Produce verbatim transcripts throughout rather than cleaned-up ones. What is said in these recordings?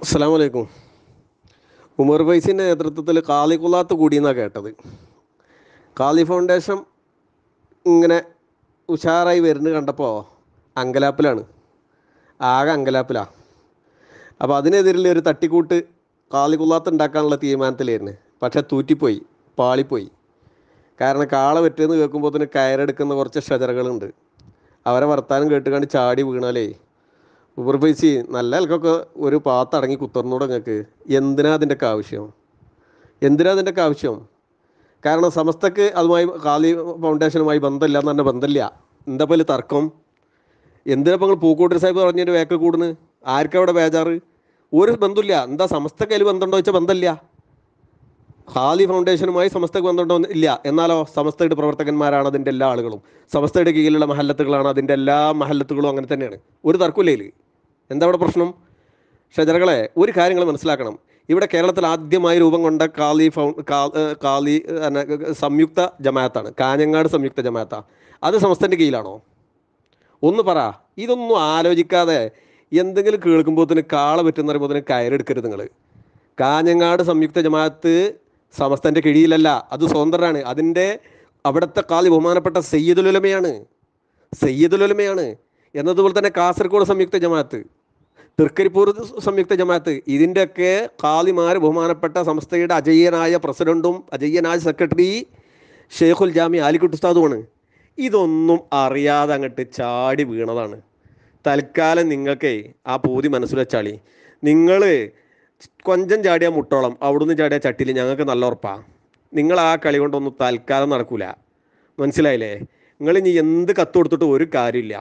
അസ്സലാമു അലൈക്കും. ഉമർ ഫൈസിൻ്റെ നേതൃത്വത്തിൽ കാളികുളാത്ത് കൂടിയെന്നാണ് കേട്ടത്. കാളി ഫൗണ്ടേഷൻ ഇങ്ങനെ ഉഷാറായി വരുന്നത് കണ്ടപ്പോൾ അങ്കലാപ്പിലാണ്, ആകെ അങ്കലാപ്പിലാണ്. അപ്പോൾ അതിനെതിരെ ഒരു തട്ടിക്കൂട്ട് കാളികുളാത്ത് ഉണ്ടാക്കാനുള്ള തീരുമാനത്തിലായിരുന്നു. പക്ഷേ തൂറ്റിപ്പോയി, പാളിപ്പോയി. കാരണം കാള പറ്റുമെന്ന് കേൾക്കുമ്പോൾ തന്നെ കയറെടുക്കുന്ന കുറച്ച് ഷജറകളുണ്ട്. അവരെ വർത്താനം കേട്ടുകൊണ്ട് ചാടി വീണാലേ ഉമർ ഫൈസി നല്ല ആൾക്കൊക്കെ ഒരു പാത്തടങ്ങി കുത്തർന്നൂടെ നിങ്ങൾക്ക്. എന്തിനാ അതിൻ്റെയൊക്കെ ആവശ്യം? എന്തിനാ അതിൻ്റെയൊക്കെ ആവശ്യം? കാരണം സമസ്തക്ക് അതുമായി കാളി ഫൗണ്ടേഷനുമായി ബന്ധമില്ല എന്ന് പറഞ്ഞാൽ ബന്ധമില്ല. എന്താ പോലെ തർക്കം? എന്തിനാ ഇപ്പോൾ നിങ്ങൾ പൂക്കോട്ടൂർ സാഹിബ് പറഞ്ഞൊരു വേക്ക് കൂടുന്നു? ആർക്കവിടെ ബേജാറ്? ഒരു ബന്ധമില്ല. എന്താ സമസ്തക്ക് അതിൽ ബന്ധമുണ്ടോ വെച്ചാൽ ബന്ധമില്ല. കാളി ഫൗണ്ടേഷനുമായി സമസ്തക്ക് ബന്ധമുണ്ടോ ഇല്ല. എന്നാലോ സമസ്തയുടെ പ്രവർത്തകന്മാരാണ് അതിൻ്റെ എല്ലാ ആളുകളും. സമസ്തയുടെ കീഴിലുള്ള മഹല്ലത്തുകളാണ് അതിൻ്റെ എല്ലാ മഹല്ലത്തുകളും. അങ്ങനെ തന്നെയാണ്, ഒരു തർക്കമില്ല. എന്താ അവിടെ പ്രശ്നം? ഷജറകളെ ഒരു കാര്യങ്ങൾ മനസ്സിലാക്കണം. ഇവിടെ കേരളത്തിൽ ആദ്യമായി രൂപം കൊണ്ട കാളി ഫൗ കാളി സംയുക്ത ജമാഅത്താണ്, കാഞ്ഞങ്ങാട് സംയുക്ത ജമാഅത്താണ്. അത് സമസ്തൻ്റെ കീഴിലാണോ? ഒന്ന് പറ. ഇതൊന്നും ആലോചിക്കാതെ എന്തെങ്കിലും കേൾക്കുമ്പോഴത്തേന് കാള പറ്റുന്ന പറയുമ്പോൾ കയറെടുക്കരുത് നിങ്ങൾ. കാഞ്ഞങ്ങാട് സംയുക്ത ജമാഅത്ത് സമസ്തൻ്റെ കീഴിലല്ല, അത് സ്വതന്ത്രമാണ്. അതിൻ്റെ അവിടുത്തെ കാളി ബഹുമാനപ്പെട്ട സയ്യിദുൽ ഉലമയാണ്, സയ്യിദുൽ ഉലമയാണ്. എന്നതുപോലെ തന്നെ കാസർഗോഡ് സംയുക്ത ജമാഅത്ത്, തൃക്കരിപ്പൂർ സംയുക്ത ജമാഅത്ത്, ഇതിൻ്റെയൊക്കെ കാളിമാർ ബഹുമാനപ്പെട്ട സംസ്ഥയുടെ അജയ്യനായ പ്രസിഡൻറ്റും അജയ്യനായ സെക്രട്ടറി ഷെയ്ഖുൽ ജാമി ആലിക്കുട്ടി ഉസ്താദുമാണ്. ഇതൊന്നും അറിയാതെ അങ്ങോട്ട് ചാടി വീണതാണ്. തൽക്കാലം നിങ്ങൾക്കേ ആ പൂതി മനസ്സിൽ വെച്ചാളി. നിങ്ങൾ കൊഞ്ചം ചാടിയ മുട്ടോളം, അവിടുന്ന് ചാടിയ ചട്ടിയിൽ ഞങ്ങൾക്ക് നല്ല ഉറപ്പാണ്. നിങ്ങൾ ആ കളി കൊണ്ടൊന്നും തൽക്കാലം നടക്കൂല. മനസ്സിലായില്ലേ? നിങ്ങൾ ഇനി എന്ത് കത്ത് കൊടുത്തിട്ട് ഒരു കാര്യമില്ല.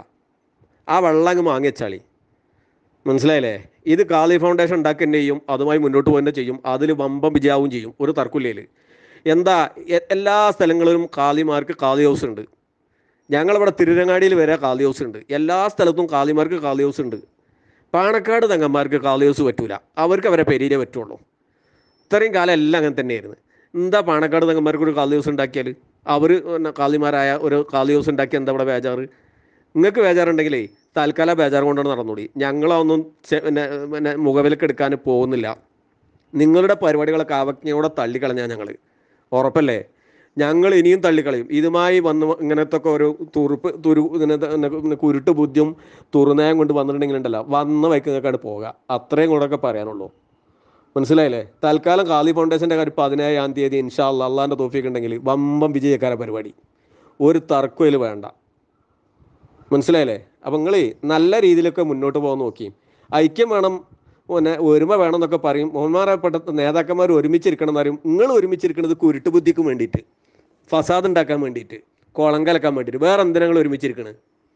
ആ വെള്ളം അങ്ങ് വാങ്ങി വെച്ചാളി. മനസ്സിലായില്ലേ? ഇത് കാളി ഫൗണ്ടേഷൻ ഉണ്ടാക്കുക ചെയ്യും, അതുമായി മുന്നോട്ട് പോകുന്നത് ചെയ്യും. അതിൽ വമ്പം വിജയാവും ചെയ്യും, ഒരു തർക്കമില്ലേൽ. എന്താ എല്ലാ സ്ഥലങ്ങളിലും കാളിമാർക്ക് കാളി ഹൗസ് ഉണ്ട്. ഞങ്ങളിവിടെ തിരുരങ്ങാടിയിൽ വരെ കാളി ഹൗസ് ഉണ്ട്. എല്ലാ സ്ഥലത്തും കാളിമാർക്ക് കാളി ഹൗസ് ഉണ്ട്. പാണക്കാട് തങ്ങന്മാർക്ക് കാളി ഹൗസ് പറ്റൂല, അവർക്ക് അവരെ പെരീരേ പറ്റുള്ളൂ. ഇത്രയും കാലം എല്ലാം അങ്ങനെ തന്നെയായിരുന്നു. എന്താ പാണക്കാട് തങ്ങന്മാർക്ക് ഒരു കാളി ഹൗസ് ഉണ്ടാക്കിയാൽ, അവർ കാളിമാരായ ഒരു കാളി ഹൗസ് ഉണ്ടാക്കി എന്താ ഇവിടെ ബേജാറ്? നിങ്ങൾക്ക് ബേജാറുണ്ടെങ്കിലേ തൽക്കാലം ബേജാറ് കൊണ്ടാണ് നടന്നോടി. ഞങ്ങളൊന്നും പിന്നെ പിന്നെ മുഖവിലക്ക് എടുക്കാൻ പോകുന്നില്ല. നിങ്ങളുടെ പരിപാടികളൊക്കെ അവജ്ഞയോടെ തള്ളിക്കളഞ്ഞാൽ ഞങ്ങൾ, ഉറപ്പല്ലേ? ഞങ്ങൾ ഇനിയും തള്ളിക്കളയും. ഇതുമായി വന്ന് ഇങ്ങനത്തെ ഒക്കെ ഒരു തുറുപ്പ് തുരു ഇങ്ങനെ കുരുട്ട് ബുദ്ധിയും തുറുനയം കൊണ്ട് വന്നിട്ടുണ്ടെങ്കിലുണ്ടല്ലോ, വന്ന വൈക്കുന്നൊക്കെയാണ് പോകുക. അത്രയും കൂടെയൊക്കെ പറയാനുള്ളൂ. മനസ്സിലായില്ലേ? തൽക്കാലം കാളി ഫൗണ്ടേഷൻ്റെ കാര്യം പതിനേഴാം തീയതി ഇൻഷാ അല്ലാഹ് അള്ളാൻ്റെ തൗഫീഖ് ഉണ്ടെങ്കിൽ വമ്പം വിജയക്കാര പരിപാടി, ഒരു തർക്കയിൽ വേണ്ട. മനസ്സിലായില്ലേ? അപ്പം നിങ്ങൾ നല്ല രീതിയിലൊക്കെ മുന്നോട്ട് പോകാൻ നോക്കി. ഐക്യം വേണം, പിന്നെ ഒരുമ വേണം എന്നൊക്കെ പറയും. ബഹുമാനപ്പെട്ട നേതാക്കന്മാർ ഒരുമിച്ചിരിക്കണം എന്ന് പറയും. നിങ്ങൾ ഒരുമിച്ചിരിക്കുന്നത് കുരുട്ട് ബുദ്ധിക്ക് വേണ്ടിയിട്ട്, ഫസാദ് ഉണ്ടാക്കാൻ വേണ്ടിയിട്ട്, കുളം കലക്കാൻ വേണ്ടിയിട്ട്. വേറെ എന്തിനാ നിങ്ങൾ ഒരുമിച്ചിരിക്കണത്?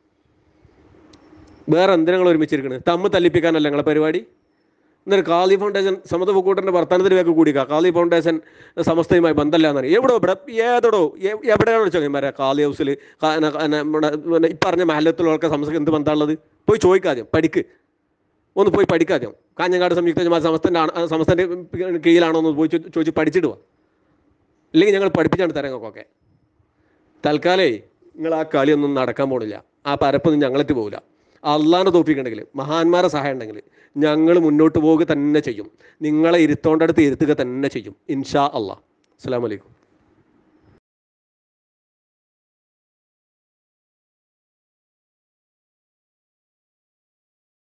വേറെ എന്തിനാ നിങ്ങൾ ഒരുമിച്ചിരിക്കണത്? തമ്മിൽ തല്ലിപ്പിക്കാനല്ല നിങ്ങളെ പരിപാടി. എന്നിട്ട് കാളി ഫൗണ്ടേഷൻ സമത പൂക്കൂട്ടൻ്റെ വർത്തമാനത്തിലേക്ക് കൂടിക്കുക. കാളി ഫൗണ്ടേഷൻ സമസ്തയുമായി ബന്ധമില്ല എന്നാണ്. എവിടോ ഇവിടെ ഏതോടോ എവിടെയാണോ ചോദിക്കന്മാരെ കാളി ഹൗസിൽ നമ്മുടെ ഈ പറഞ്ഞ മഹല്ലത്തിലൊക്കെ സമസ്തക്ക് എന്ത് ബന്ധമുള്ളത്? പോയി ചോദിക്കാദ്യം, പഠിക്ക്, ഒന്ന് പോയി പഠിക്കാദ്യം. കാഞ്ഞങ്ങാട് സംയുക്ത ജമാഅത്ത് സമസ്തൻ്റെ സമസ്തൻ്റെ കീഴിലാണോ എന്ന് പോയി ചോദിച്ച് പഠിച്ചിടുക. ഇല്ലെങ്കിൽ ഞങ്ങൾ പഠിപ്പിച്ചാണ് തരാം ഞങ്ങൾക്കൊക്കെ. തൽക്കാലേ നിങ്ങൾ ആ കളിയൊന്നും നടക്കാൻ പോണില്ല. ആ പരപ്പൊന്നും ഞങ്ങളെത്തി പോകില്ല. അള്ളാൻ്റെ തൗഫീഖ് ഉണ്ടെങ്കിൽ, മഹാന്മാരെ സഹായം ഉണ്ടെങ്കിൽ ഞങ്ങൾ മുന്നോട്ട് പോവുക തന്നെ ചെയ്യും. നിങ്ങളെ ഇരുത്തോണ്ടടുത്ത് ഇരുത്തുക തന്നെ ചെയ്യും ഇൻഷാ അള്ളാഹ്. അസ്സലാമു അലൈക്കും.